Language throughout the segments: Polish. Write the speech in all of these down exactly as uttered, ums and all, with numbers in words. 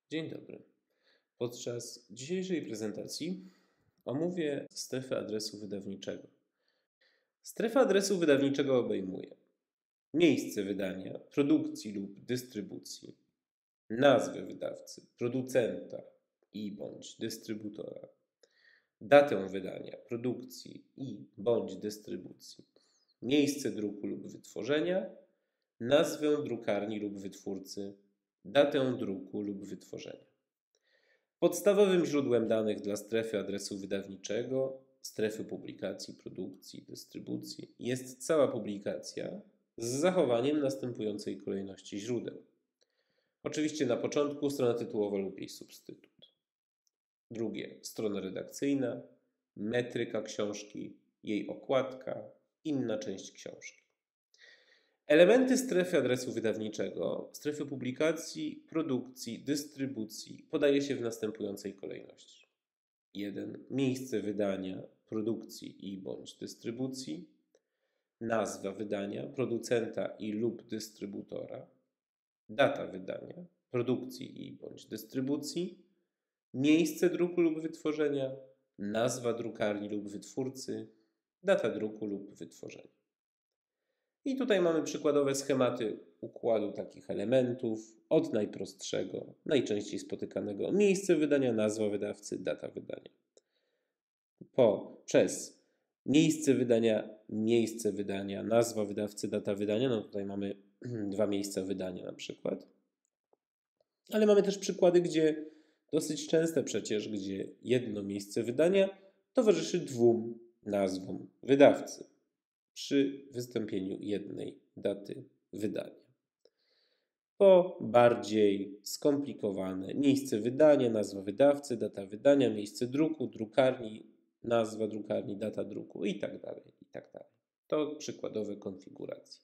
Dzień dobry. Podczas dzisiejszej prezentacji omówię strefę adresu wydawniczego. Strefa adresu wydawniczego obejmuje miejsce wydania, produkcji lub dystrybucji, nazwę wydawcy, producenta i bądź dystrybutora, datę wydania, produkcji i bądź dystrybucji, miejsce druku lub wytworzenia, nazwę drukarni lub wytwórcy, datę druku lub wytworzenia. Podstawowym źródłem danych dla strefy adresu wydawniczego, strefy publikacji, produkcji, dystrybucji jest cała publikacja z zachowaniem następującej kolejności źródeł. Oczywiście na początku strona tytułowa lub jej substytut. Drugie, strona redakcyjna, metryka książki, jej okładka, inna część książki. Elementy strefy adresu wydawniczego, strefy publikacji, produkcji, dystrybucji podaje się w następującej kolejności. jeden. Miejsce wydania, produkcji i bądź dystrybucji, nazwa wydania, producenta i lub dystrybutora, data wydania, produkcji i bądź dystrybucji, miejsce druku lub wytworzenia, nazwa drukarni lub wytwórcy, data druku lub wytworzenia. I tutaj mamy przykładowe schematy układu takich elementów, od najprostszego, najczęściej spotykanego, miejsce wydania, nazwa wydawcy, data wydania. Po, przez miejsce wydania, miejsce wydania, nazwa wydawcy, data wydania, no tutaj mamy dwa miejsca wydania na przykład. Ale mamy też przykłady, gdzie dosyć częste przecież, gdzie jedno miejsce wydania towarzyszy dwóm nazwom wydawcy przy wystąpieniu jednej daty wydania. Po bardziej skomplikowane miejsce wydania, nazwa wydawcy, data wydania, miejsce druku, drukarni, nazwa drukarni, data druku i tak dalej, i tak dalej. To przykładowe konfiguracje.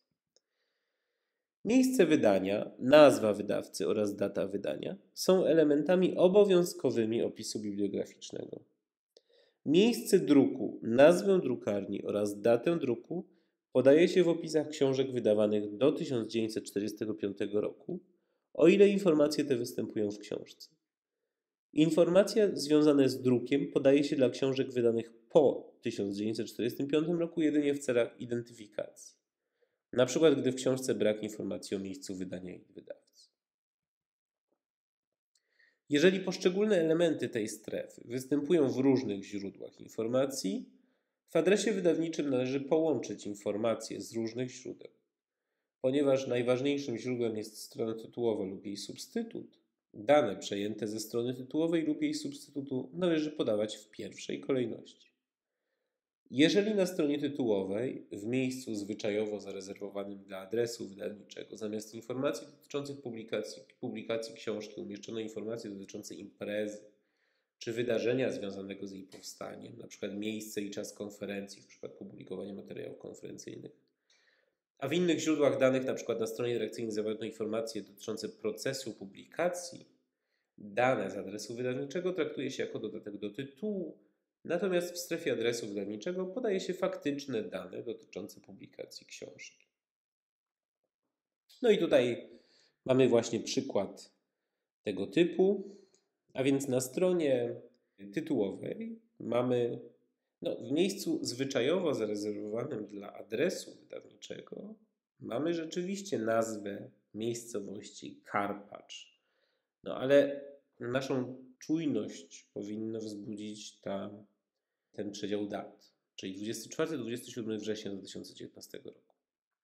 Miejsce wydania, nazwa wydawcy oraz data wydania są elementami obowiązkowymi opisu bibliograficznego. Miejsce druku, nazwę drukarni oraz datę druku podaje się w opisach książek wydawanych do tysiąc dziewięćset czterdziestego piątego roku, o ile informacje te występują w książce. Informacje związane z drukiem podaje się dla książek wydanych po tysiąc dziewięćset czterdziestym piątym roku jedynie w celach identyfikacji. Na przykład, gdy w książce brak informacji o miejscu wydania i wydawcy. Jeżeli poszczególne elementy tej strefy występują w różnych źródłach informacji, w adresie wydawniczym należy połączyć informacje z różnych źródeł. Ponieważ najważniejszym źródłem jest strona tytułowa lub jej substytut, dane przejęte ze strony tytułowej lub jej substytutu należy podawać w pierwszej kolejności. Jeżeli na stronie tytułowej, w miejscu zwyczajowo zarezerwowanym dla adresu wydawniczego, zamiast informacji dotyczących publikacji, publikacji książki umieszczono informacje dotyczące imprezy czy wydarzenia związanego z jej powstaniem, np. miejsce i czas konferencji w przypadku publikowania materiałów konferencyjnych, a w innych źródłach danych, np. na stronie redakcyjnej zawarto informacje dotyczące procesu publikacji, dane z adresu wydawniczego traktuje się jako dodatek do tytułu, natomiast w strefie adresu wydawniczego podaje się faktyczne dane dotyczące publikacji książki. No i tutaj mamy właśnie przykład tego typu, a więc na stronie tytułowej mamy no, w miejscu zwyczajowo zarezerwowanym dla adresu wydawniczego mamy rzeczywiście nazwę miejscowości Karpacz. No ale naszą czujność powinno wzbudzić ta, ten przedział dat, czyli dwudziestego czwartego do dwudziestego siódmego września dwa tysiące dziewiętnastego roku.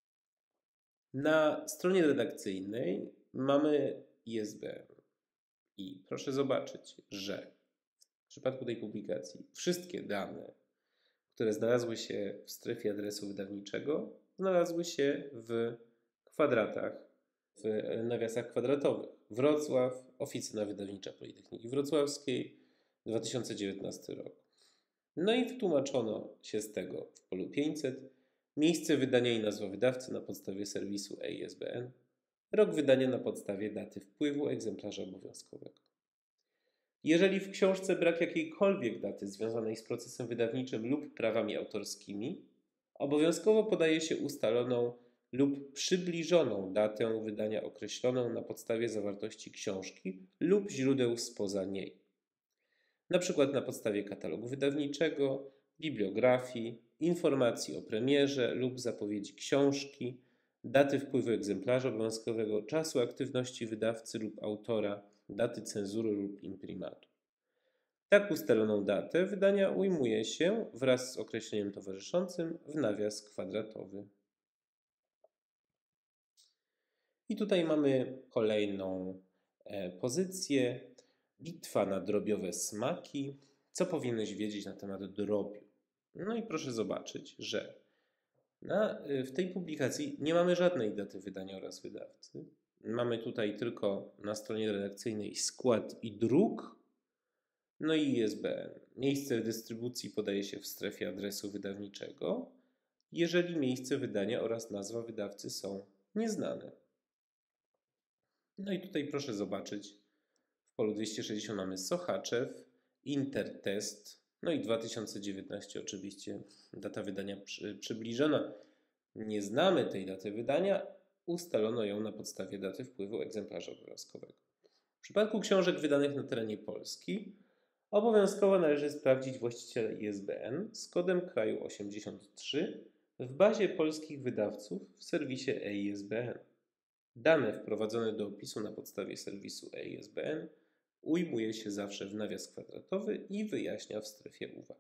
Na stronie redakcyjnej mamy I S B N i proszę zobaczyć, że w przypadku tej publikacji wszystkie dane, które znalazły się w strefie adresu wydawniczego, znalazły się w kwadratach, w nawiasach kwadratowych. Wrocław, Oficyna Wydawnicza Politechniki Wrocławskiej, dwa tysiące dziewiętnasty rok. No i wytłumaczono się z tego w polu pięćset miejsce wydania i nazwa wydawcy na podstawie serwisu e I S B N, rok wydania na podstawie daty wpływu egzemplarza obowiązkowego. Jeżeli w książce brak jakiejkolwiek daty związanej z procesem wydawniczym lub prawami autorskimi, obowiązkowo podaje się ustaloną lub przybliżoną datę wydania określoną na podstawie zawartości książki lub źródeł spoza niej, na przykład na podstawie katalogu wydawniczego, bibliografii, informacji o premierze lub zapowiedzi książki, daty wpływu egzemplarza obowiązkowego, czasu aktywności wydawcy lub autora, daty cenzury lub imprimatu. Tak ustaloną datę wydania ujmuje się wraz z określeniem towarzyszącym w nawias kwadratowy. I tutaj mamy kolejną e, pozycję. Bitwa na drobiowe smaki. Co powinieneś wiedzieć na temat drobiu? No i proszę zobaczyć, że na, w tej publikacji nie mamy żadnej daty wydania oraz wydawcy. Mamy tutaj tylko na stronie redakcyjnej skład i druk, no i I S B N. Miejsce dystrybucji podaje się w strefie adresu wydawniczego, jeżeli miejsce wydania oraz nazwa wydawcy są nieznane. No i tutaj proszę zobaczyć, w polu dwieście sześćdziesiąt mamy Sochaczew, Intertest, no i dwa tysiące dziewiętnaście oczywiście, data wydania przy, przybliżona. Nie znamy tej daty wydania, ustalono ją na podstawie daty wpływu egzemplarza obowiązkowego. W przypadku książek wydanych na terenie Polski obowiązkowo należy sprawdzić właściciela I S B N z kodem kraju osiemdziesiąt trzy w bazie polskich wydawców w serwisie e I S B N. Dane wprowadzone do opisu na podstawie serwisu e I S B N ujmuje się zawsze w nawias kwadratowy i wyjaśnia w strefie uwag.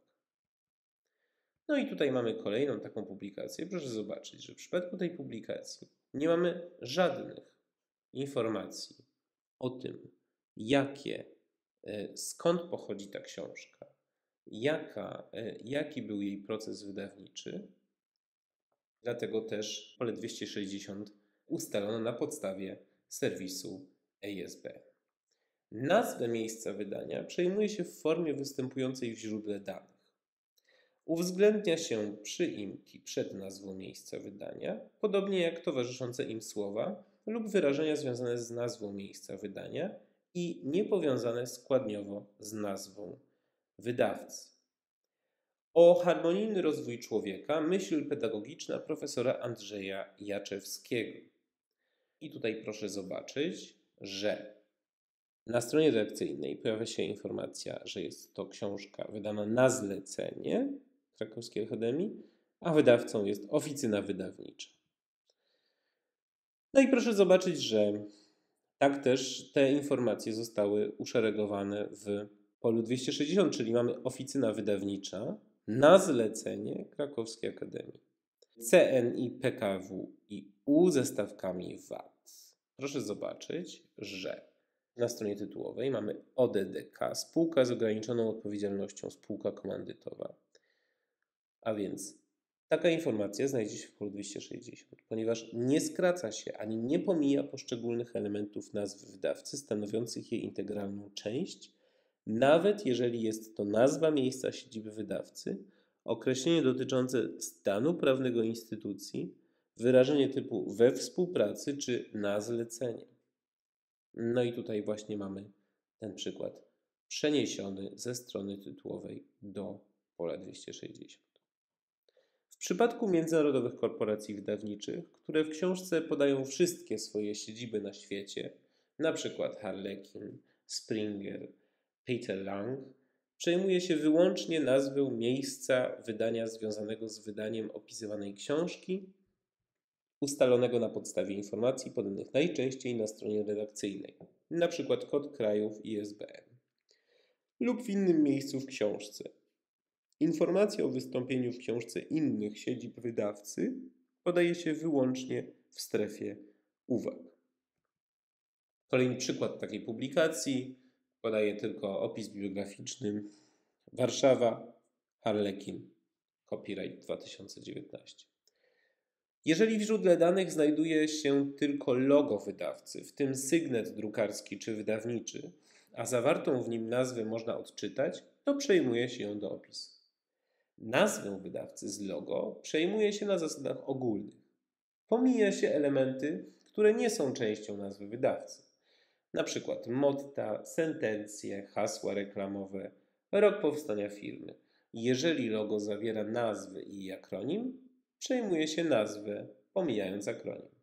No i tutaj mamy kolejną taką publikację. Proszę zobaczyć, że w przypadku tej publikacji nie mamy żadnych informacji o tym, jakie, skąd pochodzi ta książka, jaka, jaki był jej proces wydawniczy. Dlatego też pole dwieście sześćdziesiąt ustalono na podstawie serwisu e I S B N. Nazwę miejsca wydania przejmuje się w formie występującej w źródle danych. Uwzględnia się przyimki przed nazwą miejsca wydania, podobnie jak towarzyszące im słowa lub wyrażenia związane z nazwą miejsca wydania i niepowiązane składniowo z nazwą wydawcy. O harmonijny rozwój człowieka myśl pedagogiczna profesora Andrzeja Jaczewskiego. I tutaj proszę zobaczyć, że na stronie redakcyjnej pojawia się informacja, że jest to książka wydana na zlecenie Krakowskiej Akademii, a wydawcą jest oficyna wydawnicza. No i proszę zobaczyć, że tak też te informacje zostały uszeregowane w polu dwieście sześćdziesiąt, czyli mamy oficyna wydawnicza na zlecenie Krakowskiej Akademii. C N I P K W i U ze stawkami V A T. Proszę zobaczyć, że na stronie tytułowej mamy O D D K, spółka z ograniczoną odpowiedzialnością, spółka komandytowa. A więc taka informacja znajdzie się w polu dwieście sześćdziesiąt, ponieważ nie skraca się ani nie pomija poszczególnych elementów nazwy wydawcy stanowiących jej integralną część, nawet jeżeli jest to nazwa miejsca siedziby wydawcy, określenie dotyczące stanu prawnego instytucji, wyrażenie typu we współpracy czy na zlecenie. No i tutaj właśnie mamy ten przykład przeniesiony ze strony tytułowej do pola dwieście sześćdziesiąt. W przypadku międzynarodowych korporacji wydawniczych, które w książce podają wszystkie swoje siedziby na świecie, na przykład Harlekin, Springer, Peter Lang, przejmuje się wyłącznie nazwę miejsca wydania związanego z wydaniem opisywanej książki, ustalonego na podstawie informacji podanych najczęściej na stronie redakcyjnej, np. kod krajów I S B N, lub w innym miejscu w książce. Informacja o wystąpieniu w książce innych siedzib wydawcy podaje się wyłącznie w strefie uwag. Kolejny przykład takiej publikacji podaje tylko opis bibliograficzny. Warszawa, Harlekin, copyright dwa tysiące dziewiętnaście. Jeżeli w źródle danych znajduje się tylko logo wydawcy, w tym sygnet drukarski czy wydawniczy, a zawartą w nim nazwę można odczytać, to przejmuje się ją do opisu. Nazwę wydawcy z logo przejmuje się na zasadach ogólnych. Pomija się elementy, które nie są częścią nazwy wydawcy. Na przykład motta, sentencje, hasła reklamowe, rok powstania firmy. Jeżeli logo zawiera nazwę i akronim, przejmuje się nazwę pomijając akronim.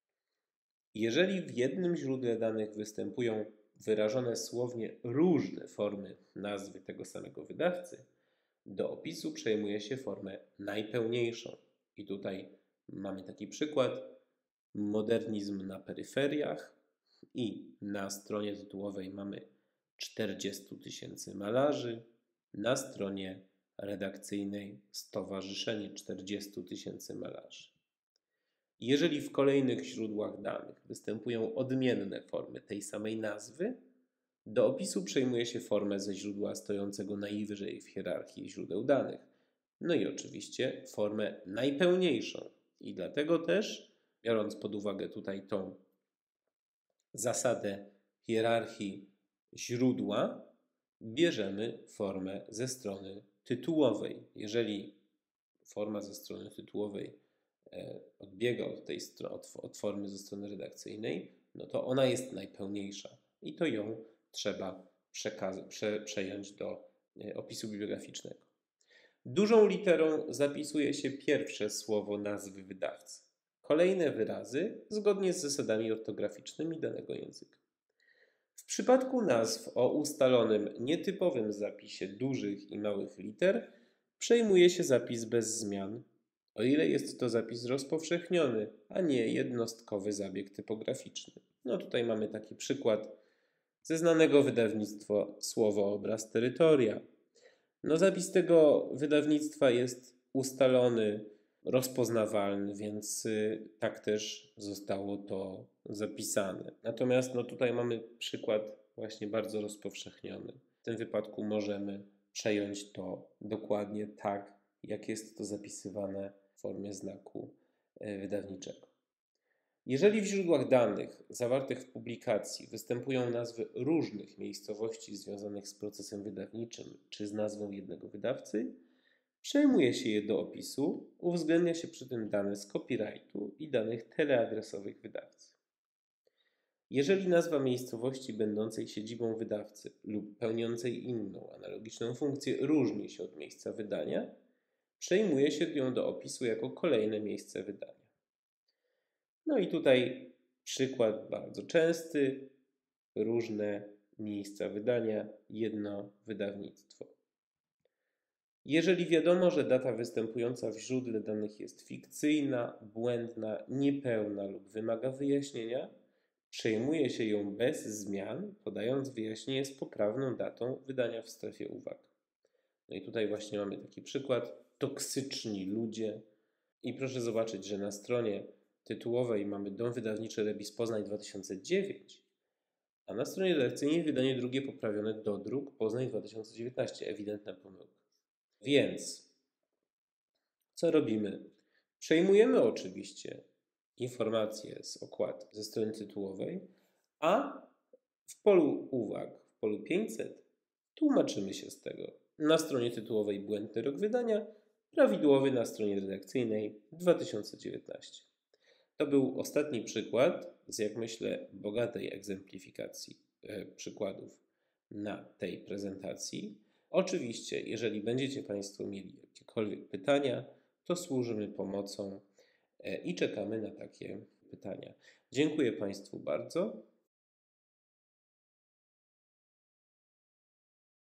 Jeżeli w jednym źródle danych występują wyrażone słownie różne formy nazwy tego samego wydawcy, do opisu przejmuje się formę najpełniejszą. I tutaj mamy taki przykład: modernizm na peryferiach, i na stronie tytułowej mamy czterdziestu tysięcy malarzy, na stronie redakcyjnej Stowarzyszenie czterdziestu tysięcy malarzy. Jeżeli w kolejnych źródłach danych występują odmienne formy tej samej nazwy, do opisu przejmuje się formę ze źródła stojącego najwyżej w hierarchii źródeł danych. No i oczywiście formę najpełniejszą. I dlatego też, biorąc pod uwagę tutaj tą zasadę hierarchii źródła, bierzemy formę ze strony tytułowej. Jeżeli forma ze strony tytułowej odbiega od, tej, od, od formy ze strony redakcyjnej, no to ona jest najpełniejsza i to ją trzeba przekaz- prze, przejąć do opisu bibliograficznego. Dużą literą zapisuje się pierwsze słowo nazwy wydawcy. Kolejne wyrazy zgodnie z zasadami ortograficznymi danego języka. W przypadku nazw o ustalonym, nietypowym zapisie dużych i małych liter przejmuje się zapis bez zmian, o ile jest to zapis rozpowszechniony, a nie jednostkowy zabieg typograficzny. No tutaj mamy taki przykład ze znanego wydawnictwa Słowo, obraz, terytoria. No zapis tego wydawnictwa jest ustalony, rozpoznawalny, więc tak też zostało to zapisane. Natomiast no tutaj mamy przykład właśnie bardzo rozpowszechniony. W tym wypadku możemy przejąć to dokładnie tak, jak jest to zapisywane w formie znaku wydawniczego. Jeżeli w źródłach danych zawartych w publikacji występują nazwy różnych miejscowości związanych z procesem wydawniczym czy z nazwą jednego wydawcy, przejmuje się je do opisu, uwzględnia się przy tym dane z copyrightu i danych teleadresowych wydawcy. Jeżeli nazwa miejscowości będącej siedzibą wydawcy lub pełniącej inną analogiczną funkcję różni się od miejsca wydania, przejmuje się ją do opisu jako kolejne miejsce wydania. No i tutaj przykład bardzo częsty: różne miejsca wydania, jedno wydawnictwo. Jeżeli wiadomo, że data występująca w źródle danych jest fikcyjna, błędna, niepełna lub wymaga wyjaśnienia, przejmuje się ją bez zmian, podając wyjaśnienie z poprawną datą wydania w strefie uwag. No i tutaj właśnie mamy taki przykład: toksyczni ludzie. I proszę zobaczyć, że na stronie tytułowej mamy Dom Wydawniczy Rebis Poznań dwa tysiące dziewięć, a na stronie redakcyjnej wydanie drugie poprawione dodruk Poznań dwa tysiące dziewiętnaście. Ewidentna pomyłka. Więc co robimy? Przejmujemy oczywiście informacje z okładki ze strony tytułowej, a w polu uwag, w polu pięćset tłumaczymy się z tego. Na stronie tytułowej błędny rok wydania, prawidłowy na stronie redakcyjnej dwa tysiące dziewiętnaście. To był ostatni przykład z, jak myślę, bogatej egzemplifikacji e, przykładów na tej prezentacji. Oczywiście, jeżeli będziecie Państwo mieli jakiekolwiek pytania, to służymy pomocą e, i czekamy na takie pytania. Dziękuję Państwu bardzo.